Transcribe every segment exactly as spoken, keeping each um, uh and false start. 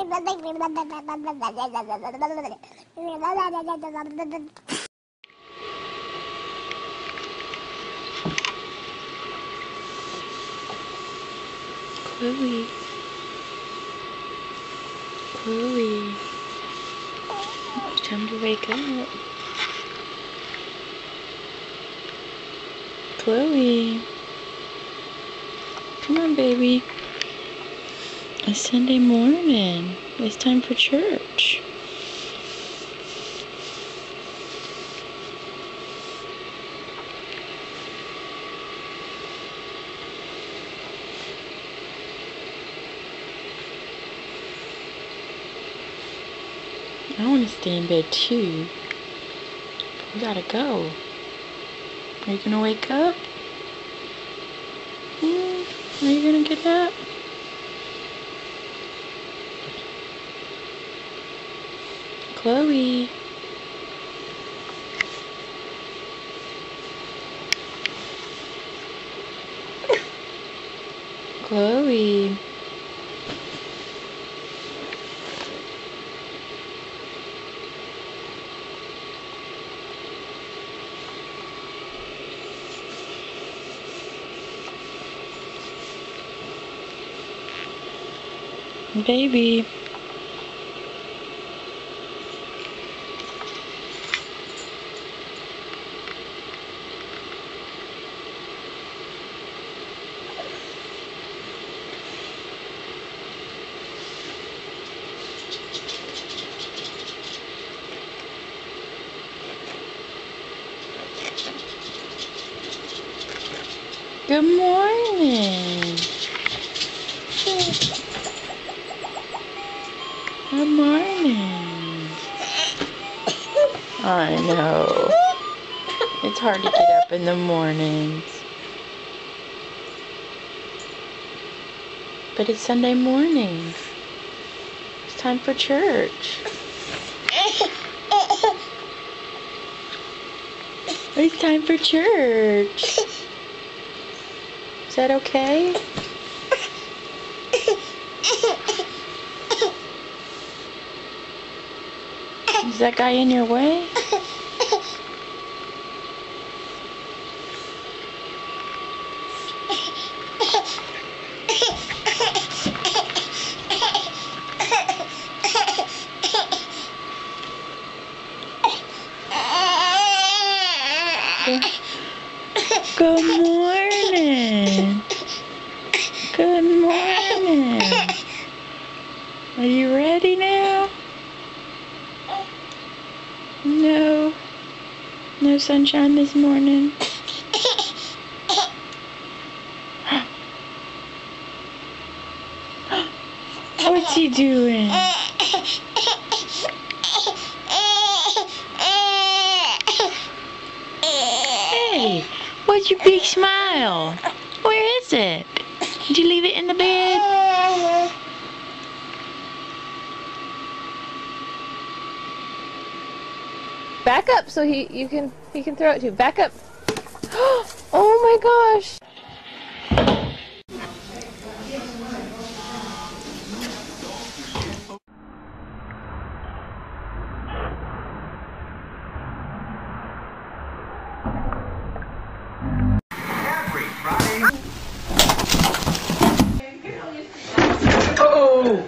Chloe. Chloe. It's time to wake up. Chloe. Come on, baby. It's Sunday morning. It's time for church. I want to stay in bed too. We gotta go. Are you gonna wake up? Hmm? Are you gonna get up? Chloe. Chloe. Baby. Good morning. Good morning. I know. It's hard to get up in the mornings. But it's Sunday morning. It's time for church. It's time for church. Is that okay? Is that guy in your way? Good morning. Good morning. Are you ready now? No. No sunshine this morning. What's he doing? Hey, what's your big smile? Where is it? Did you leave it in the bed? Back up so he you can he can throw it to you. Back up. Oh my gosh. Oh!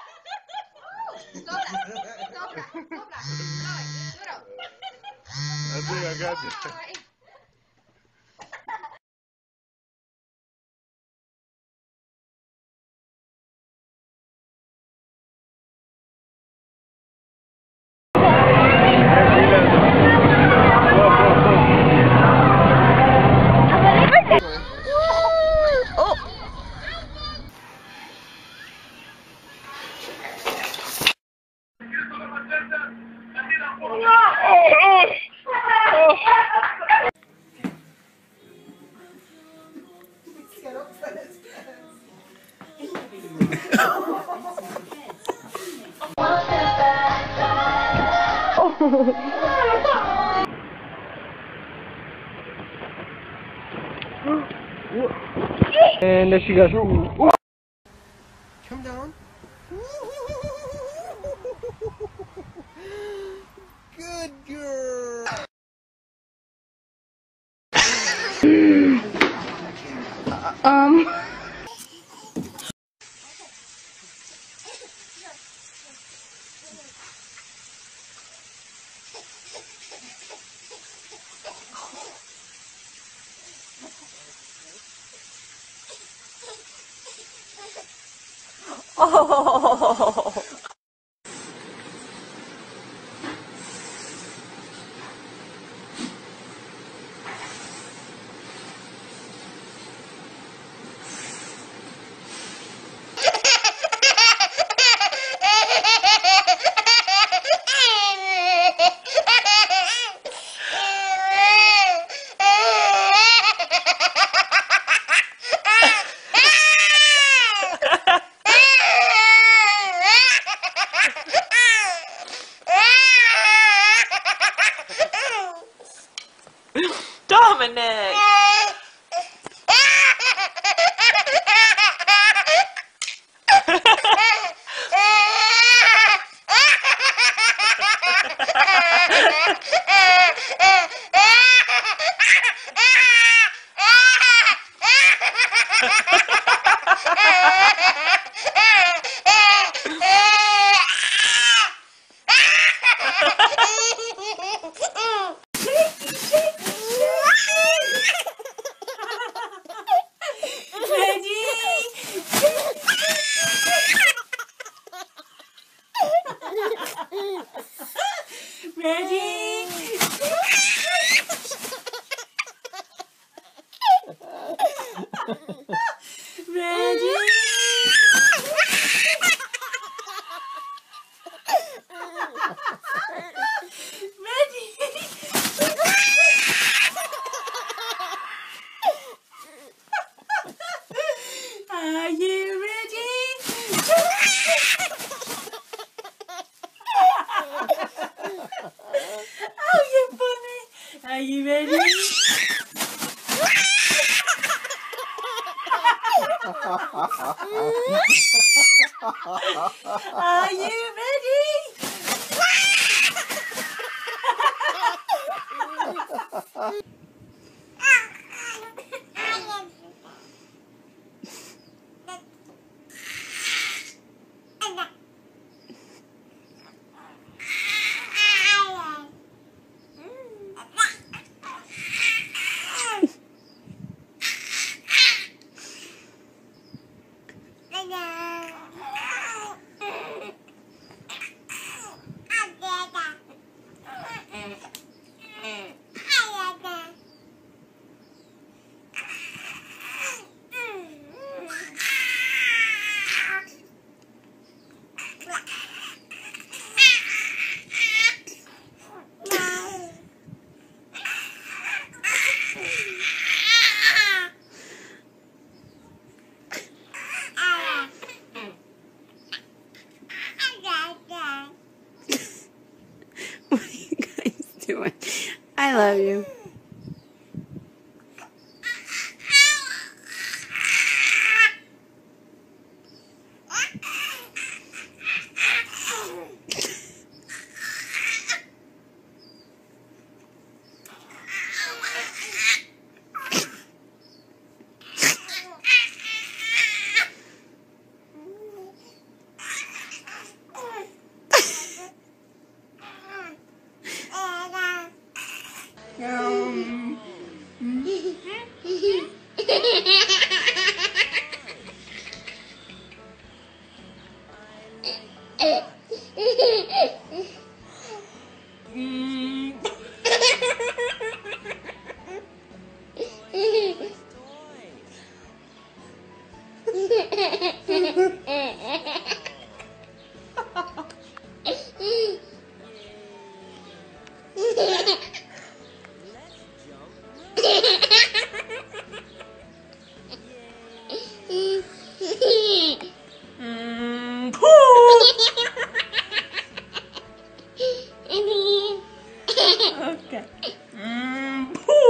Dobra, dobra, dobra, dawaj, dobra. I think I got this. And there she goes. Ooh. Come down. Good girl. Um. Oh. Dominic! Ready? Ready? Are you ready? Oh, you're funny. Are you ready? Are you ready? What are you guys doing? I love you. Okay. Mm,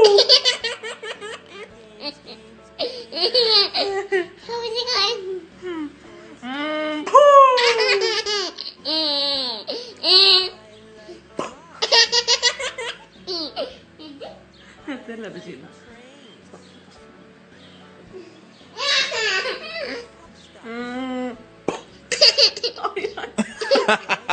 Questa è la vicina. Mm. Oh, yeah.